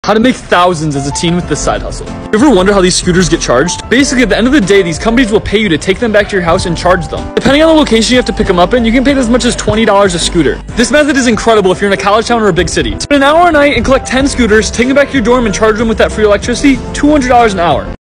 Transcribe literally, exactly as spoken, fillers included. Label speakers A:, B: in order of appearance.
A: How to make thousands as a teen with this side hustle. You ever wonder how these scooters get charged? Basically, at the end of the day, these companies will pay you to take them back to your house and charge them. Depending on the location you have to pick them up in, you can pay as much as twenty dollars a scooter. This method is incredible if you're in a college town or a big city. Spend an hour a night and collect ten scooters, take them back to your dorm and charge them with that free electricity, two hundred dollars an hour.